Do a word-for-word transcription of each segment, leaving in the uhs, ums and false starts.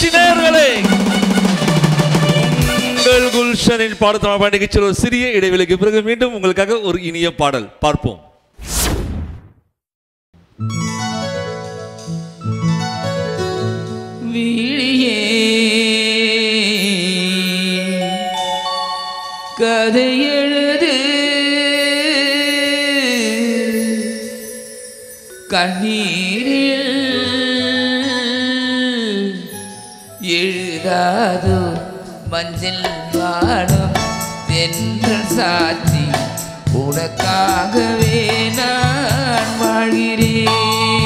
நிகழ்ச்சி நேயர்களே, உங்கள் குல்ஷனின் பாடத்தமிழ் நிகழ்ச்சியில் ஒரு சிறிய இடைவெளிக்கு பிறகு மீண்டும் உங்களுக்காக ஒரு இனிய பாடல் பார்ப்போம். வீழியே கதை எழுது கண்ணீரில் எழுதாதோ மஞ்சள் வானம் என்ற சாட்சி உனக்காகவே நான் வாழ்கிறேன்.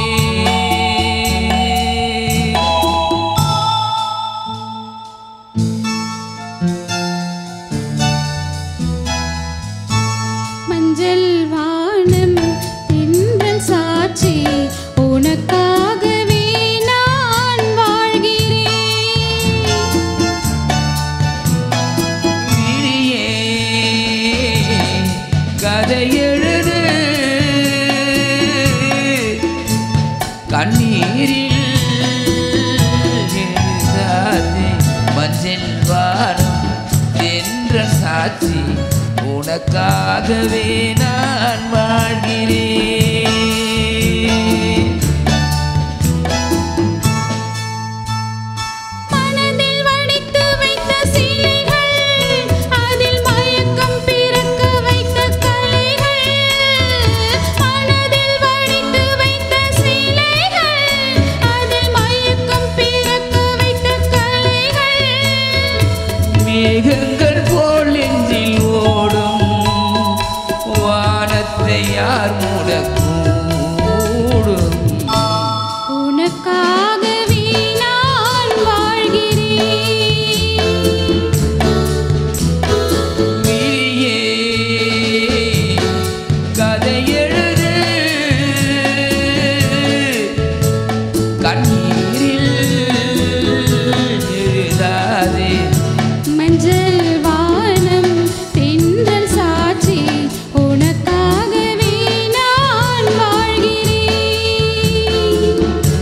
மஞ்சள் வானம் தென்றல் சாட்சி உனக்காகவே நான் வாழ்கிறேன். விழியே கதை எழுது கண்ணீரில் எழுதாதே மஞ்சள் வானம் என்ற சாட்சி உனக்காகவே நான் வாழ்கிறேன். மனதில் வடித்து வைத்த சிலைகள், அதில் மயக்கம் பிறக்க வைத்த கலைகள். மனதில் வடித்து வைத்த சிலைகள், அதில் மயக்கம் பிறக்க வைத்த கலைகள். மேகங்கள் போல் நெஞ்சில் ஓடும் வானத்தை யார் மூடக்கூடும். உனக்காகவே நான் வாழ்கிறேன். விழியே கதை எழுது கண்ணீரில் எழுதாதே மஞ்சள் வானம் தென்றல் சாட்சி உனக்காகவே நான் வாழ்கிறேன்.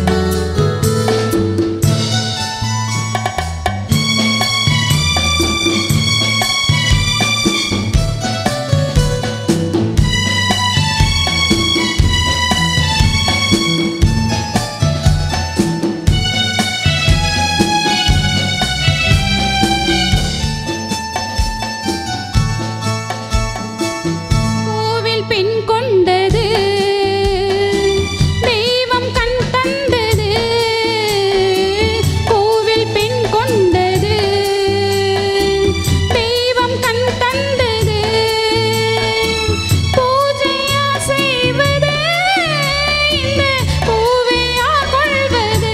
கோவில் பெண் கொண்டது தெய்வம் கண் தந்தது. கோவில் பெண் கொண்டது தெய்வம் கண் தந்தது. பூஜையா செய்வது இந்த பூவையா கொள்வது.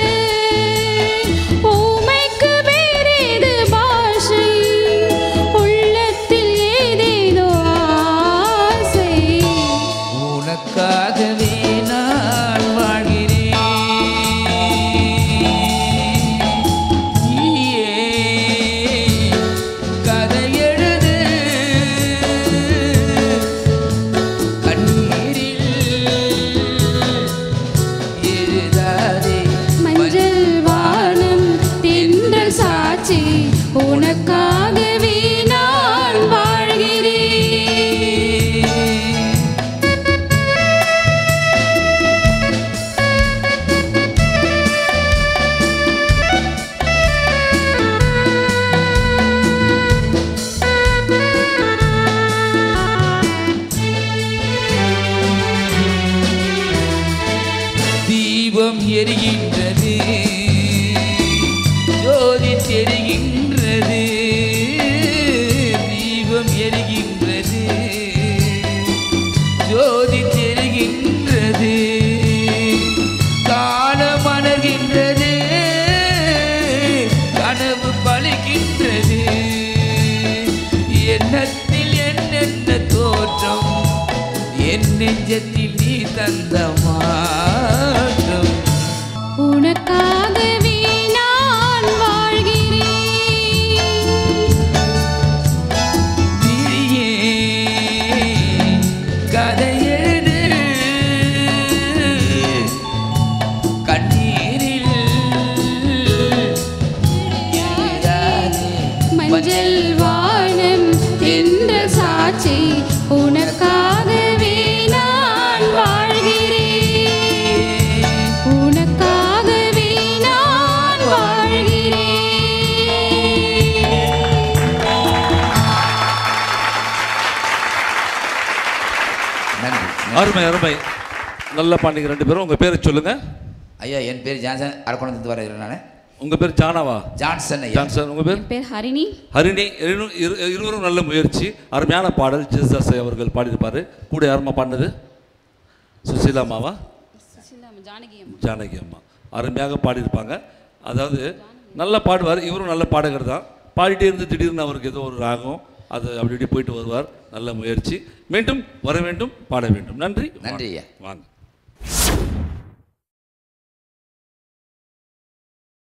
ஊமைக்கு வேறேது பாஷை, உள்ளத்தில் ஏதேதோ ஆசை. உனக்காகவே நான் வாழ்கிறேன். நீயே கதை எழுது கண்ணீரில் எழுதாதே மஞ்சள் வானம் தென்றல் சாட்சி உனக்காகவே நான் வாழ்கிறேன். தீபம் எரிகின்றது ஜோதி தெரிகின்றது. தீபம் எரிகின்றது ஜோதி தெரிகின்றது. காண மணர்கின்றது கனவு பலிக்கின்றது. எண்ணத்தில் என்னென்ன தோற்றம் என் நெஞ்சத்தில் நீ தந்த மாற்றம். உனக்காகவே நான் வாழ்கிறேன். விழியே கதை எழுது கண்ணீரில் உனக்காகவே நான் வாழ்கிறேன் உனக்காகவே நான் வாழ்கிறேன் நன்றி. அருமை அருமை நல்லா பாண்டிங்க ரெண்டு பேரும். உங்க பேரை சொல்லுங்க. ஐயா என் பேர் ஜான்சன், அரக்கோணத்துலேருந்து வரேன் நான். உங்க பேர் ஜானாவா? ஜான்சன் ஐயா. ஜான்சன். உங்க பேர்? என் பேர் ஹரிணி. ஹரிணி. இரு- இரு- இருவரும் நல்ல முயற்சி. அருமையான பாடல் ஜேசுதாஸ் அவர்கள் பாடியிருப்பாரு. கூட யாருமா பாடினது? சுசீலா அம்மாவா? ஜானகி ஜானகி அம்மா அருமையாக பாடியிருப்பாங்க. அதாவது நல்லா பாடுவார். இவரும் நல்ல பாடகர் தான். பாடிட்டே இருந்து திடீர்னு அவருக்கு ஏதோ ஒரு ராகம் அது அப்படி இப்படி போயிட்டு வருவார். நல்ல முயற்சி. மீண்டும் வர வேண்டும், பாட வேண்டும். நன்றி. நன்றி ஐயா. வாங்க.